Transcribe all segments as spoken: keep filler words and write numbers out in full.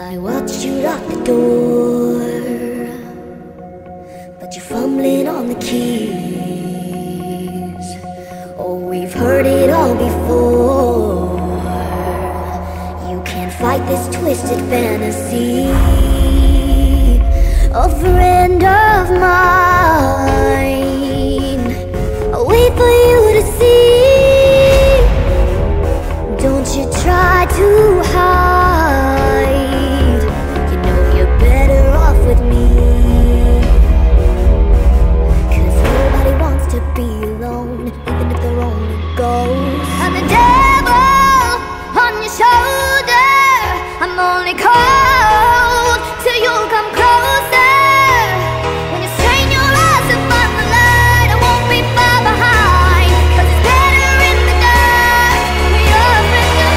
I watched you lock the door, but you're fumbling on the keys. Oh, we've heard it all before. You can't fight this twisted fantasy. A friend of mine, I'll wait for you to see. Don't you try to hide, you know you're better off with me. Cause nobody wants to be alone, even if they're only ghosts. I'm the devil on your shoulder, I'm only cold till you come closer. When you strain your eyes to find the light, I won't be far behind. Cause it's better in the dark when you're a friend of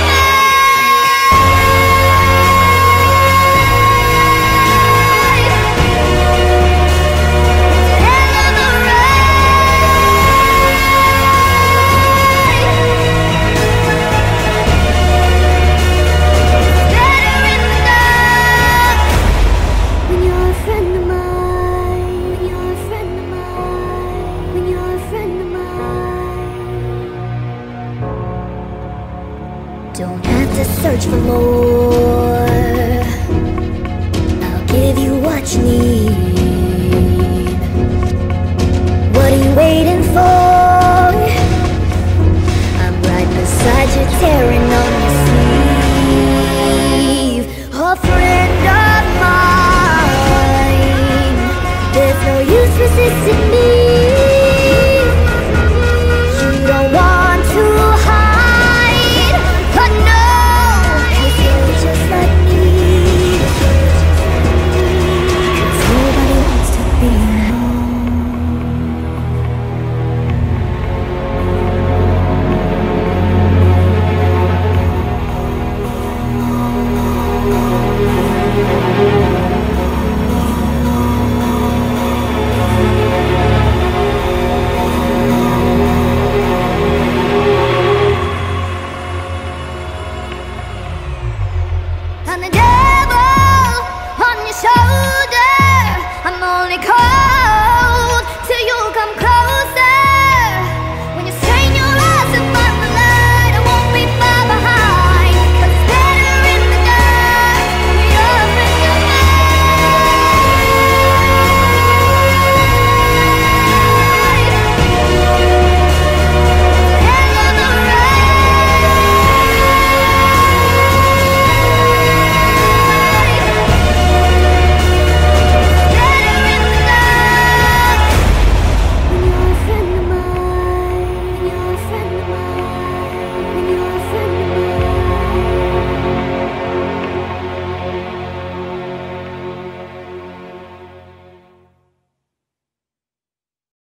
don't have to search for more. I'll give you what you need. What are you waiting for? I'm right beside you, tearing on your sleeve. A friend of mine, there's no use resisting me. You don't want to hide, but no, you're just like me. Cause nobody wants to be I'm the devil on your shoulder, I'm only cold